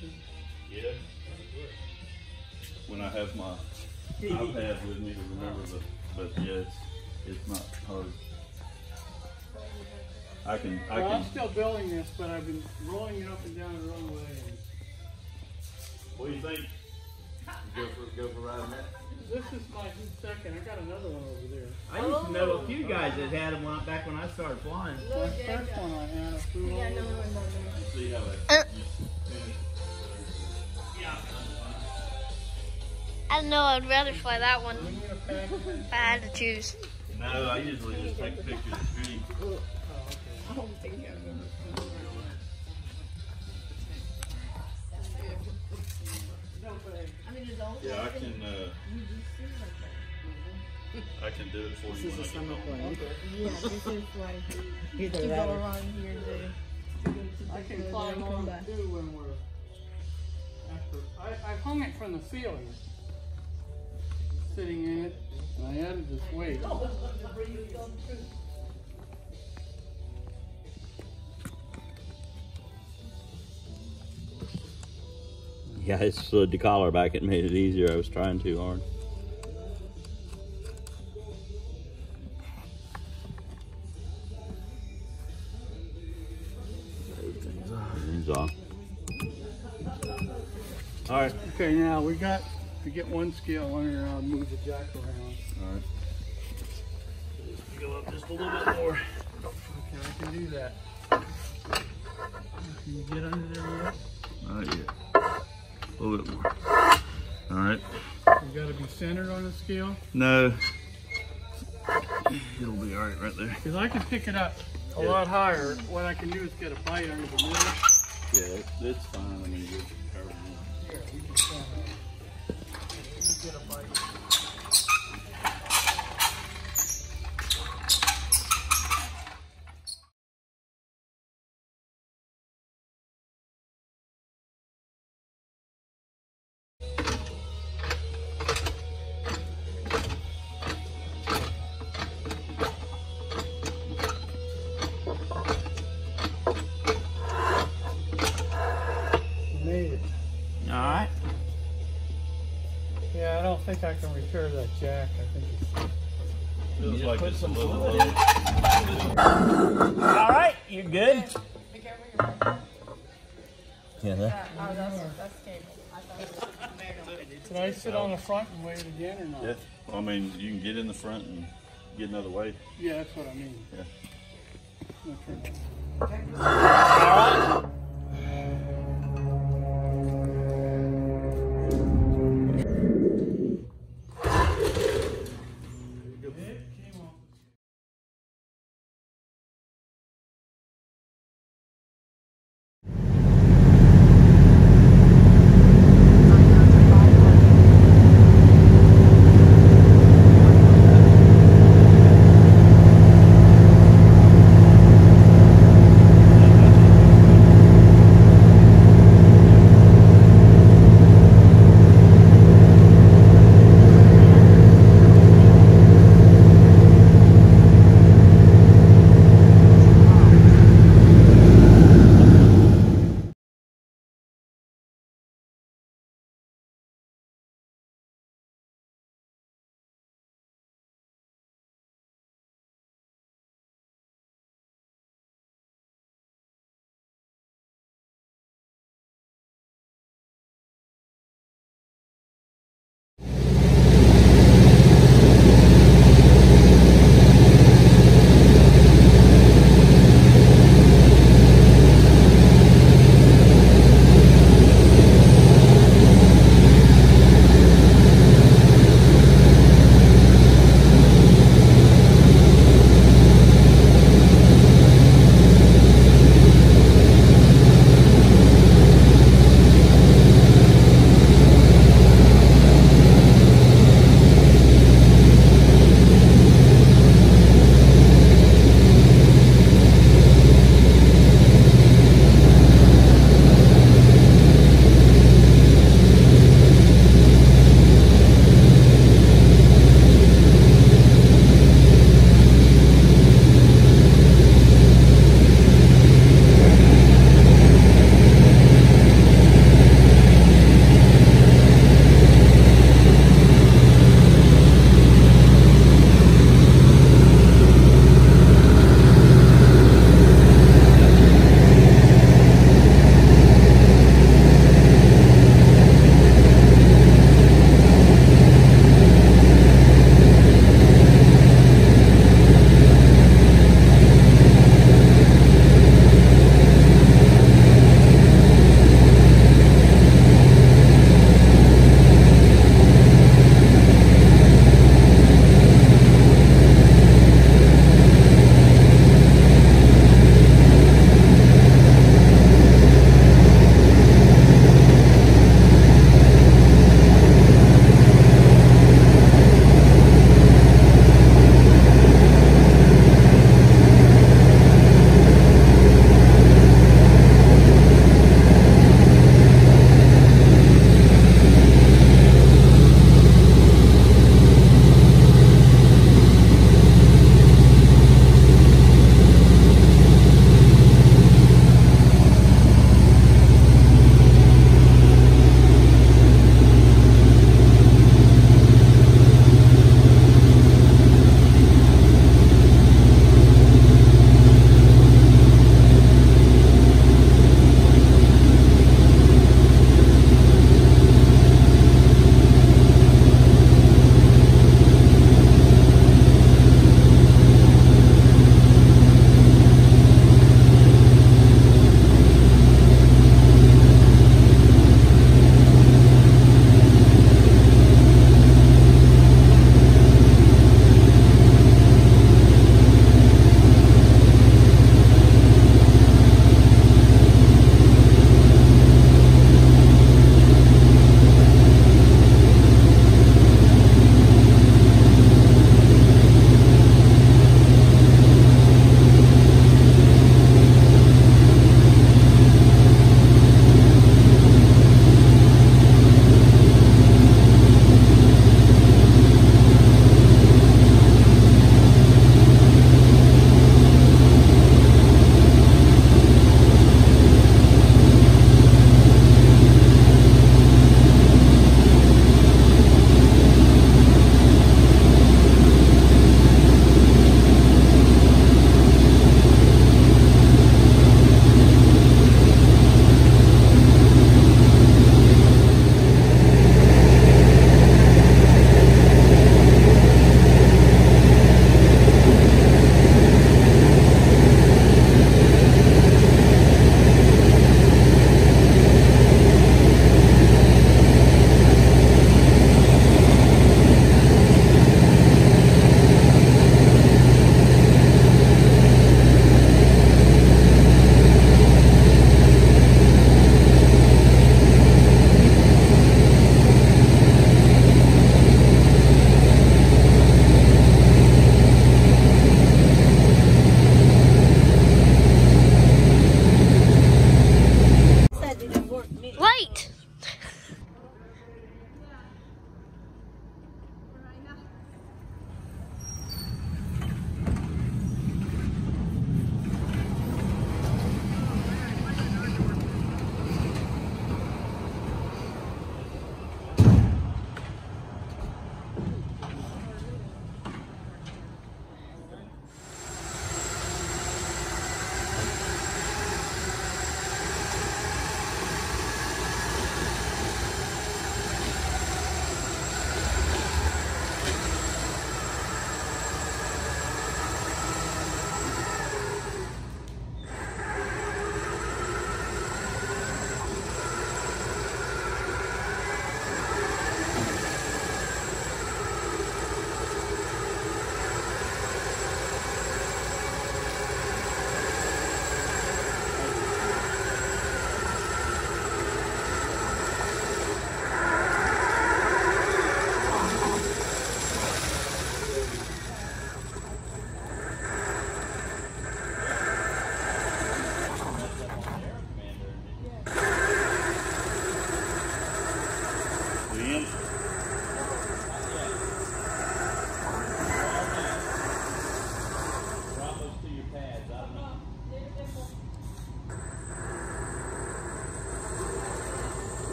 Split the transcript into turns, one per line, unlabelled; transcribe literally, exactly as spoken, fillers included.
Yeah. When I have my iPad with me to remember the, but yeah, it's, it's not hard. I can, I
well,
can.
I'm still building this, but I've been rolling it up and down the runway. And
what do you think? Go for, go for riding that?
This is my second. I got another one over there.
I used to know a few guys that had them when, back when I started flying.
My first one I had, I flew
Yeah,
over.
no, no, no.
See how
Uh,
that.
I don't know, I'd rather fly that one if I had to choose.
No, I usually just take a picture of the tree.
Oh, okay.
I don't think I remember. I mean, it's all
Yeah, I can. Uh, I can do it for you.
This is a summer plane.
Yeah, this is like
Either
to
that
go
or
around here to, to go to
I can
Dakota
climb
and come
on
back.
too when we're after. I, I hung it from the ceiling, sitting in it, and I added this weight.
Yeah, I slid the collar back. It made it easier. I was trying too hard. Everything's off. All right.
Okay, now we got to get one scale on here. I'll move the jack around.
All right. Go up just a little bit more.
Okay, I can do that. Can you get under there yet?
Not yet. A little bit more. All right.
You got to be centered on the scale.
No. It'll be all right right there.
Because I can pick it up a
Yeah.
lot higher. What I can do is get a bite under the middle.
Yeah, it, it's fine. I mean, just however you want.
Here, we can stand up. We can get a bite. Made it.
All right.
Yeah, I don't think I can repair that jack. I think it's...
Feels like it's a little low.
All right, you good?
Be careful your
Yeah, that.
Oh, that's, that's cable. I thought it was
Can I sit on the front and wait again or not?
Yeah. I mean, you can get in the front and get another way.
Yeah, that's what I mean.
Yeah.
Okay.
All right.